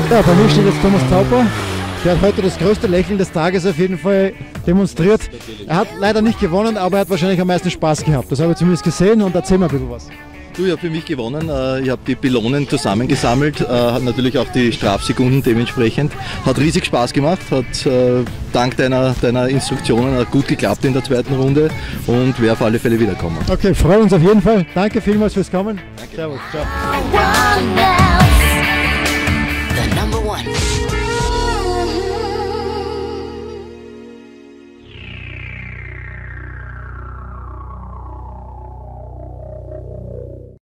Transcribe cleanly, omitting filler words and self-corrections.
Ja, bei mir steht jetzt Thomas Tauper. Der hat heute das größte Lächeln des Tages auf jeden Fall demonstriert. Er hat leider nicht gewonnen, aber er hat wahrscheinlich am meisten Spaß gehabt. Das habe ich zumindest gesehen und erzähl mal ein bisschen was. Du, ich habe für mich gewonnen. Ich habe die Pylonen zusammengesammelt, hat natürlich auch die Strafsekunden dementsprechend. Hat riesig Spaß gemacht, hat dank deiner Instruktionen gut geklappt in der zweiten Runde und werde auf alle Fälle wiederkommen. Okay, freuen uns auf jeden Fall. Danke vielmals fürs Kommen. Danke. Servus, ciao. The number one.